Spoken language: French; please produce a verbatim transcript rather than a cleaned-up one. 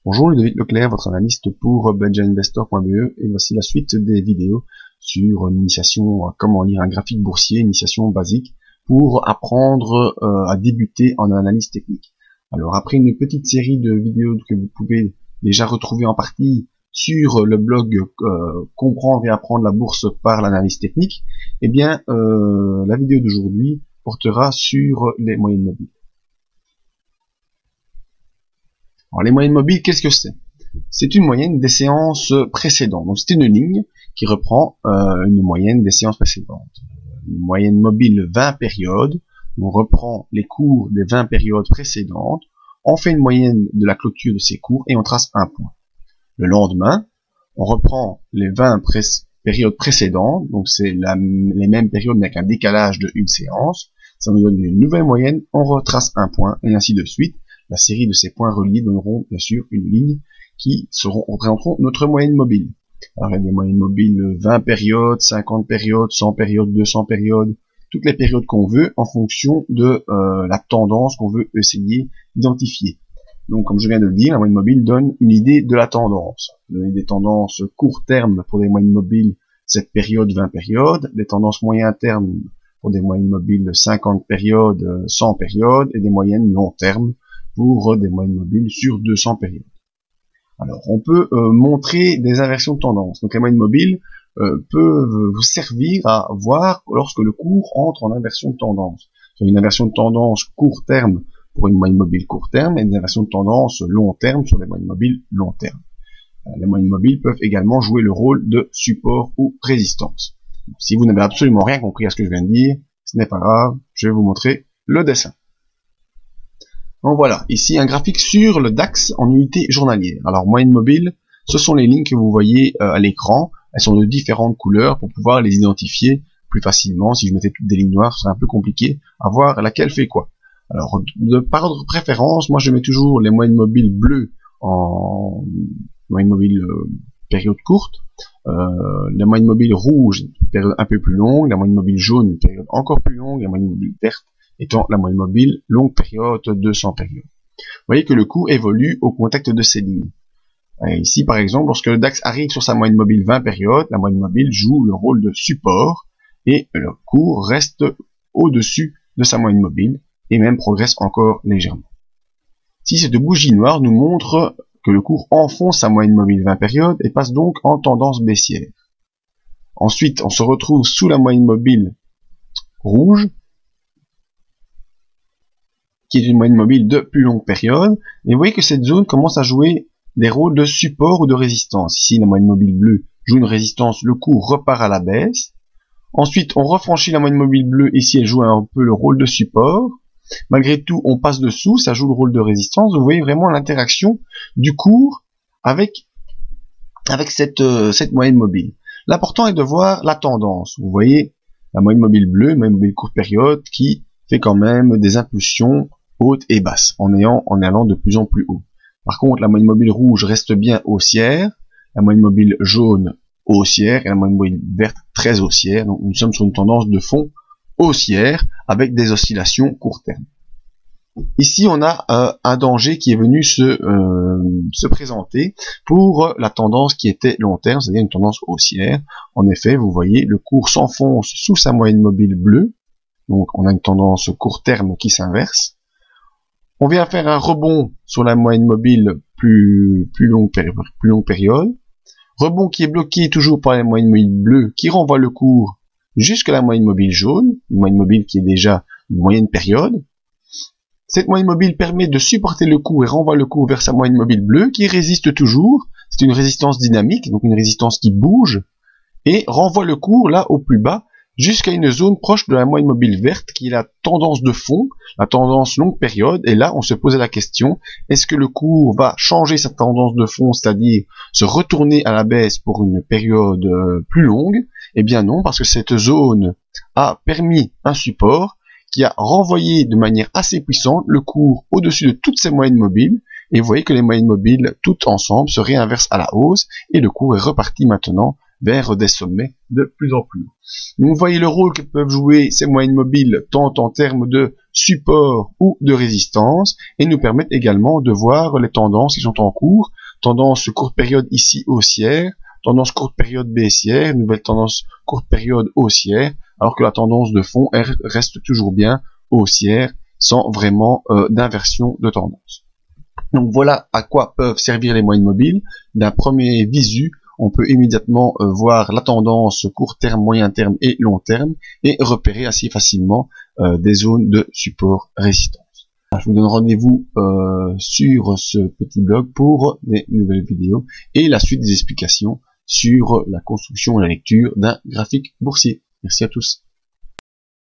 Bonjour, Ludovic Leclerc, votre analyste pour benja investor point b e, et voici la suite des vidéos sur l'initiation à comment lire un graphique boursier, initiation basique pour apprendre euh, à débuter en analyse technique. Alors après une petite série de vidéos que vous pouvez déjà retrouver en partie sur le blog euh, comprendre et apprendre la bourse par l'analyse technique, eh bien euh, la vidéo d'aujourd'hui portera sur les moyennes mobiles. Alors les moyennes mobiles, qu'est-ce que c'est? C'est une moyenne des séances précédentes. Donc c'est une ligne qui reprend euh, une moyenne des séances précédentes. Une moyenne mobile vingt périodes. On reprend les cours des vingt périodes précédentes. On fait une moyenne de la clôture de ces cours et on trace un point. Le lendemain, on reprend les vingt pré périodes précédentes. Donc c'est les mêmes périodes mais avec un décalage de une séance. Ça nous donne une nouvelle moyenne. On retrace un point et ainsi de suite. La série de ces points reliés donneront bien sûr une ligne qui seront, représenteront notre moyenne mobile. Alors il y a des moyennes mobiles vingt périodes, cinquante périodes, cent périodes, deux cents périodes, toutes les périodes qu'on veut en fonction de euh, la tendance qu'on veut essayer d'identifier. Donc comme je viens de le dire, la moyenne mobile donne une idée de la tendance. Donner des tendances court terme pour des moyennes mobiles sept périodes, vingt périodes, des tendances moyen terme pour des moyennes mobiles cinquante périodes, cent périodes et des moyennes long terme pour des moyennes mobiles sur deux cents périodes. Alors, on peut euh, montrer des inversions de tendance. Donc, les moyennes mobiles euh, peuvent vous servir à voir lorsque le cours entre en inversion de tendance. Sur une inversion de tendance court terme pour une moyenne mobile court terme et une inversion de tendance long terme sur les moyennes mobiles long terme. Euh, les moyennes mobiles peuvent également jouer le rôle de support ou résistance. Donc, si vous n'avez absolument rien compris à ce que je viens de dire, ce n'est pas grave, je vais vous montrer le dessin. Donc voilà, ici un graphique sur le DAX en unité journalière. Alors moyenne mobile, ce sont les lignes que vous voyez euh, à l'écran. Elles sont de différentes couleurs pour pouvoir les identifier plus facilement. Si je mettais toutes des lignes noires, ce serait un peu compliqué à voir laquelle fait quoi. Alors de par ordre de préférence, moi je mets toujours les moyennes mobiles bleues en moyenne mobile euh, période courte, euh, la moyenne mobile rouge période un peu plus longue, la moyenne mobile jaune une période encore plus longue, la moyenne mobile verte étant la moyenne mobile longue période deux cents périodes. Vous voyez que le cours évolue au contact de ces lignes. Et ici par exemple, lorsque le DAX arrive sur sa moyenne mobile vingt périodes, la moyenne mobile joue le rôle de support et le cours reste au-dessus de sa moyenne mobile et même progresse encore légèrement. Si cette bougie noire nous montre que le cours enfonce sa moyenne mobile vingt périodes et passe donc en tendance baissière. Ensuite, on se retrouve sous la moyenne mobile rouge, qui est une moyenne mobile de plus longue période, et vous voyez que cette zone commence à jouer des rôles de support ou de résistance. Ici, la moyenne mobile bleue joue une résistance, le cours repart à la baisse. Ensuite, on refranchit la moyenne mobile bleue, ici elle joue un peu le rôle de support. Malgré tout, on passe dessous, ça joue le rôle de résistance. Vous voyez vraiment l'interaction du cours avec, avec cette, euh, cette moyenne mobile. L'important est de voir la tendance. Vous voyez la moyenne mobile bleue, moyenne mobile courte période, qui fait quand même des impulsions haute et basse, en, ayant, en allant de plus en plus haut. Par contre, la moyenne mobile rouge reste bien haussière, la moyenne mobile jaune haussière, et la moyenne mobile verte très haussière. Donc nous sommes sur une tendance de fond haussière, avec des oscillations court terme. Ici, on a euh, un danger qui est venu se, euh, se présenter pour la tendance qui était long terme, c'est-à-dire une tendance haussière. En effet, vous voyez, le cours s'enfonce sous sa moyenne mobile bleue, donc on a une tendance court terme qui s'inverse. On vient faire un rebond sur la moyenne mobile plus, plus, longue, plus longue période. Rebond qui est bloqué toujours par la moyenne mobile bleue qui renvoie le cours jusqu'à la moyenne mobile jaune, une moyenne mobile qui est déjà une moyenne période. Cette moyenne mobile permet de supporter le cours et renvoie le cours vers sa moyenne mobile bleue qui résiste toujours. C'est une résistance dynamique, donc une résistance qui bouge et renvoie le cours là au plus bas jusqu'à une zone proche de la moyenne mobile verte qui est la tendance de fond, la tendance longue période, et là on se posait la question, est-ce que le cours va changer sa tendance de fond, c'est-à-dire se retourner à la baisse pour une période plus longue? Eh bien non, parce que cette zone a permis un support qui a renvoyé de manière assez puissante le cours au-dessus de toutes ces moyennes mobiles, et vous voyez que les moyennes mobiles, toutes ensemble, se réinversent à la hausse, et le cours est reparti maintenant vers des sommets de plus en plus hauts. Donc, vous voyez le rôle que peuvent jouer ces moyennes mobiles tant en termes de support ou de résistance, et nous permettent également de voir les tendances qui sont en cours tendance courte période ici haussière, tendance courte période baissière, nouvelle tendance courte période haussière, alors que la tendance de fond elle, reste toujours bien haussière, sans vraiment euh, d'inversion de tendance. Donc voilà à quoi peuvent servir les moyennes mobiles. D'un premier visu, on peut immédiatement euh, voir la tendance court terme, moyen terme et long terme et repérer assez facilement euh, des zones de support résistance. Je vous donne rendez-vous euh, sur ce petit blog pour des nouvelles vidéos et la suite des explications sur la construction et la lecture d'un graphique boursier. Merci à tous.